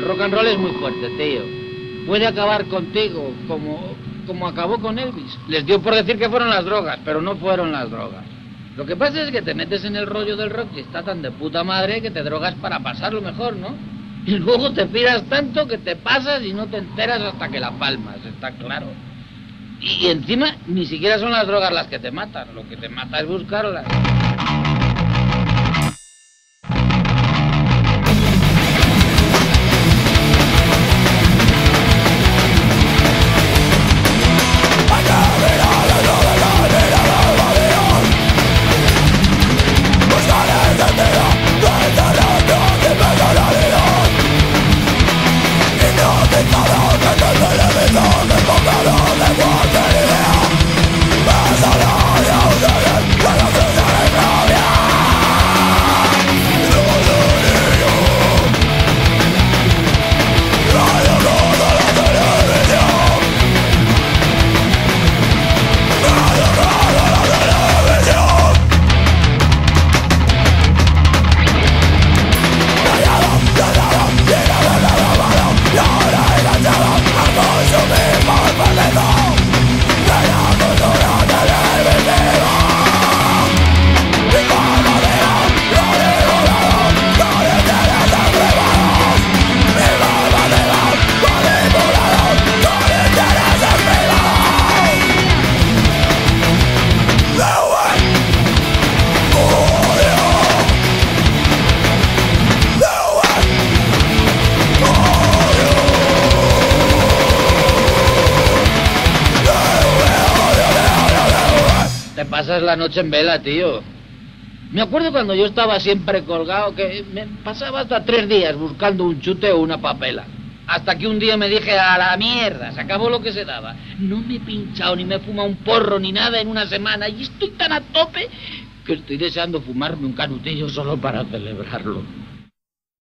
rock and roll es muy fuerte, tío. Puede acabar contigo como acabó con Elvis. Les dio por decir que fueron las drogas, pero no fueron las drogas. Lo que pasa es que te metes en el rollo del rock y está tan de puta madre que te drogas para pasarlo mejor, ¿no? Y luego te piras tanto que te pasas y no te enteras hasta que la palmas, está claro. Y encima ni siquiera son las drogas las que te matan, lo que te mata es buscarlas. Te pasas la noche en vela, tío. Me acuerdo cuando yo estaba siempre colgado que me pasaba hasta 3 días buscando un chute o una papela. Hasta que un día me dije, a la mierda, se acabó lo que se daba. No me he pinchado ni me he fumado un porro ni nada en una semana y estoy tan a tope que estoy deseando fumarme un canutillo solo para celebrarlo.